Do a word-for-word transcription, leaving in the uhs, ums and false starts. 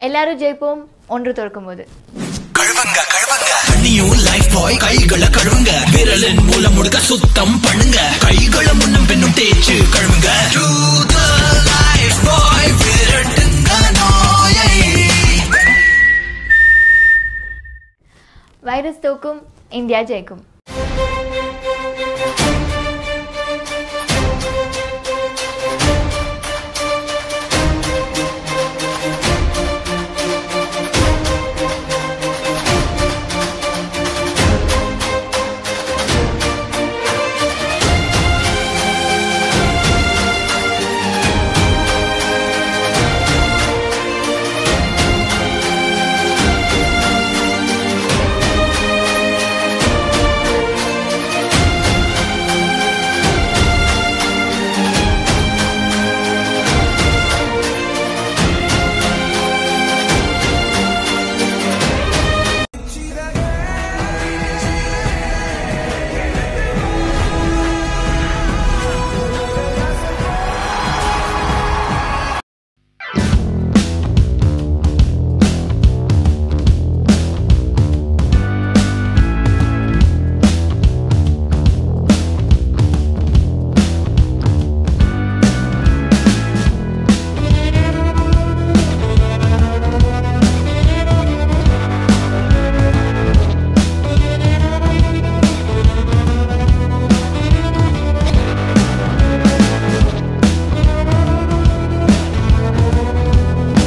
எல்லாரும் ஜெயிப்போம் ஒன்று தோற்கும்போது. கழுவுங்க கழுவுங்க தண்ணியும் லைஃப் பாய் கைகளை கழுவுங்க விரலின் மூலம் முடுக்க சுத்தம் பண்ணுங்க கைகளை முன்னும் பின்னும் தேய்ச்சு கழுவுங்க டு தி லைஃப் பாய் விரட்டுங்க நோயை. வைரஸ் தோக்கும், இந்தியா ஜெயிக்கும்.